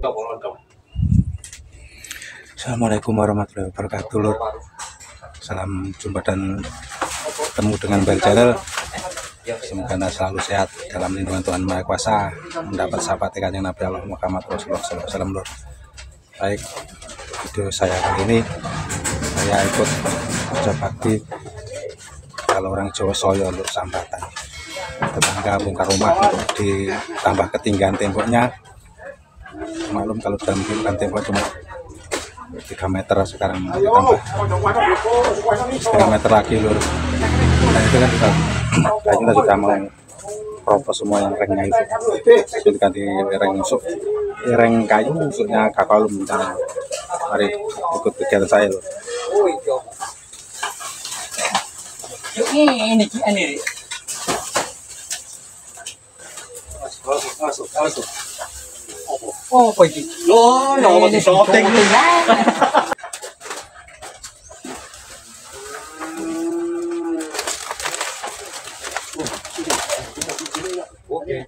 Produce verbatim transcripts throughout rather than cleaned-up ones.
Assalamualaikum warahmatullahi wabarakatuh, Lur. Salam jumpa dan ketemu dengan Bel Channel. Semoga Anda selalu sehat dalam lindungan Tuhan Maha Kuasa, mendapat syafaat Kanjeng Nabi Allah Muhammad Rasulullah sallallahu alaihi wasallam, Lur. Baik, video saya kali ini saya ikut kerja bakti kalau orang Jawa Soyo, Lur, Sambatan. Tetangga bongkar rumah untuk ditambah ketinggian temboknya. Maklum kalau dalam ketinggian tembok cuma tiga meter, sekarang ditambah setengah meter lagi, Lur. Dan itu kan kita, kita sudah mau propos semua yang rengnya itu sudah diganti reng usuk, reng kayu usuknya kakalum. Mari ikut kegiatan saya, Lur. Ini ini masuk masuk masuk. Oh, apa ini? Loh, no, masih shooting. Oke.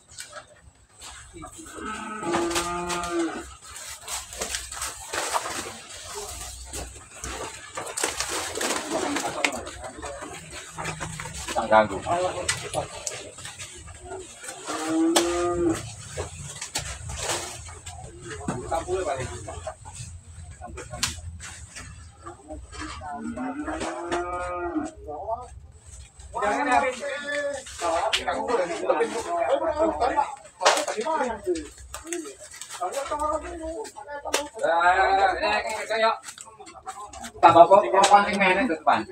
Tak ganggu. Tambah kok pancing meneh ke depan.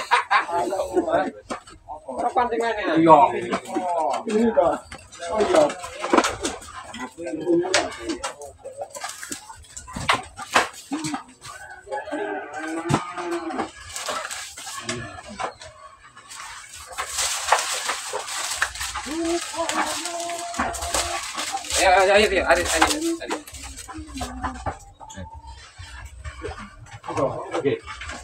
Ora pancing meneh. Iya. Ini kok. Oh iya. Ayo, ayo, ayo, ayo, ayo, ayo. Oke.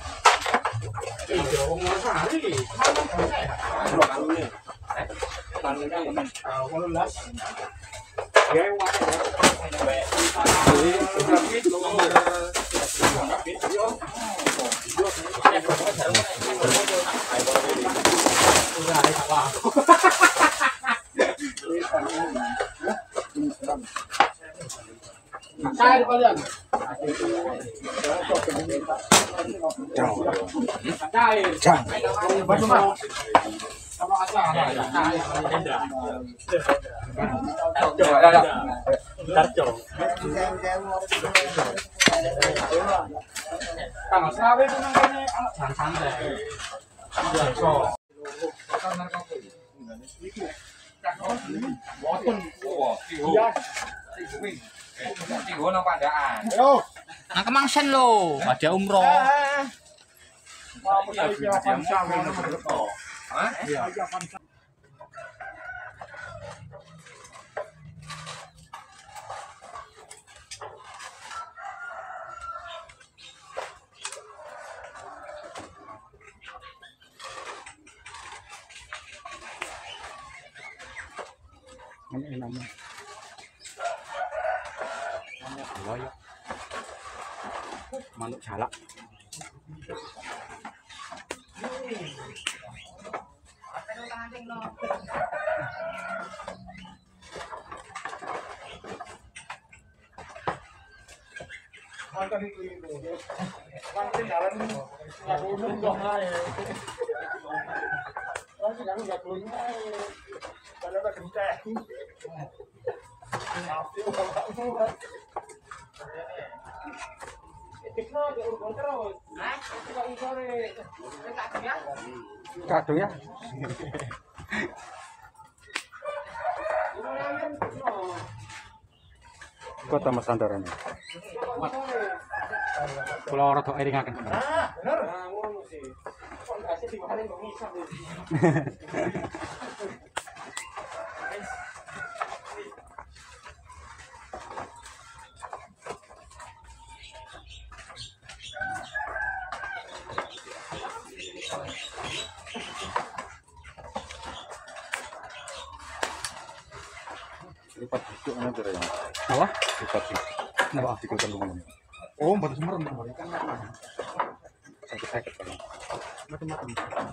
Saya kalian. Jang. Kalau sawe itu namanya anak santai. Biasa. Boten kuwi. Iya. Tinggo nang pandaan. Yo. Nang Kemangsen lho, ada umroh. Mau saya jawaban sawe nomor berapa? Hah? Iya. Ini namanya. Namanya manuk jalak. Makan itu itu. Makan jalan enggak gunung dong ae. Masih kan enggak gunung ae. Kalau ada kenceng. Mati bapakmu. Tikno diurut terus. Hah? Kok sore. Kadung ya. Kota Mas Sandaran. Pulau rada iringaken. Ah, bener. Nah, ngono sih. Kok kasih diwale kok ngisap. Lipat itu mana tuh ya? Apa? Lipat itu. Kenapa? Dikutan dulu. Oh, baru semerem kemarin kan. Sakit-sakit kan. Macam-macam.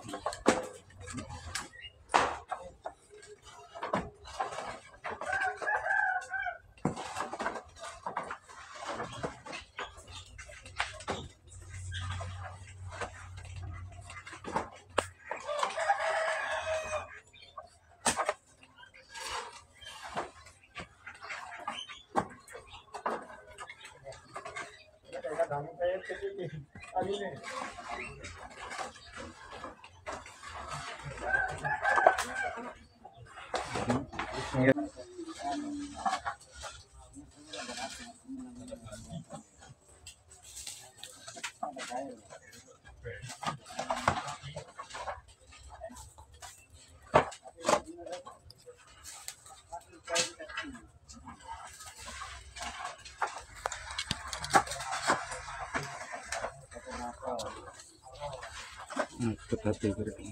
Hmm, hati berarti.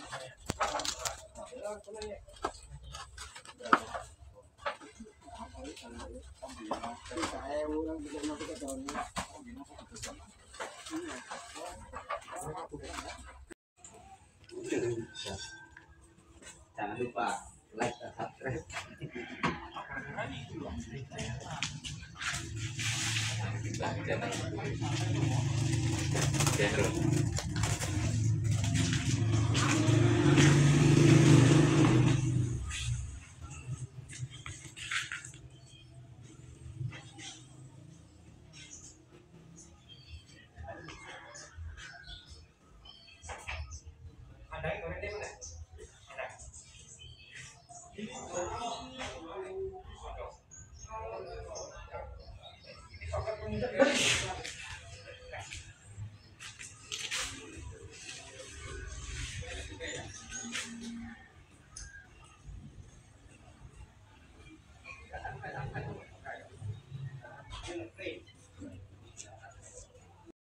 Jangan lupa like dan subscribe. Channel. Channel.